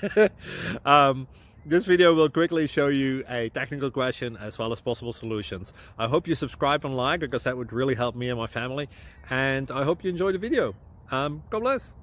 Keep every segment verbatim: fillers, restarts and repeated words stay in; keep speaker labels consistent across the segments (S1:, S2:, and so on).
S1: um, this video will quickly show you a technical question as well as possible solutions. I hope you subscribe and like, because that would really help me and my family. And I hope you enjoy the video. Um, God bless.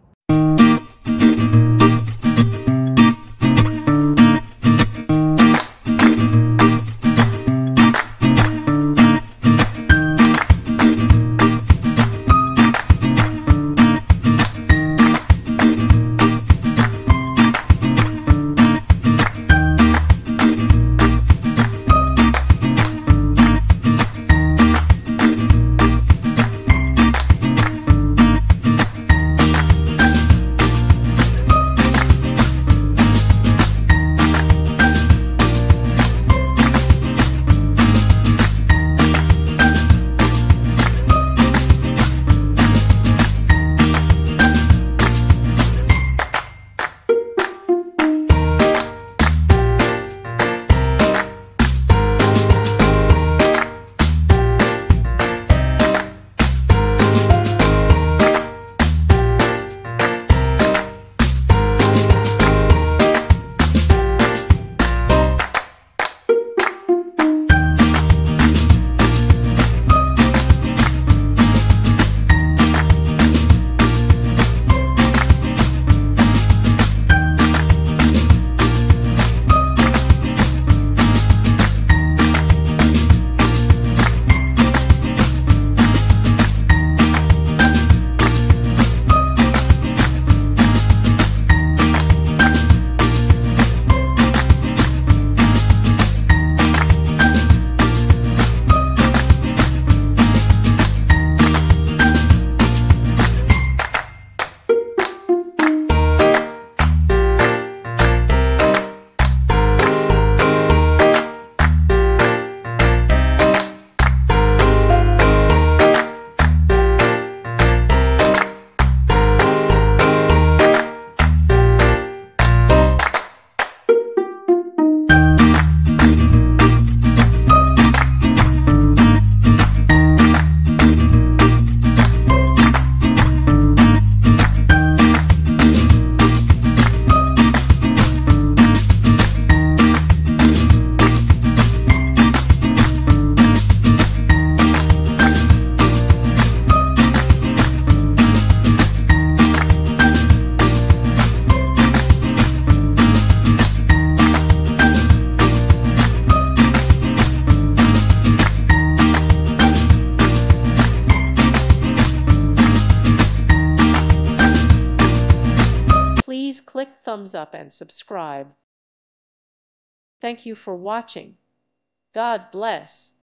S2: Please click thumbs up and subscribe. Thank you for watching. God bless.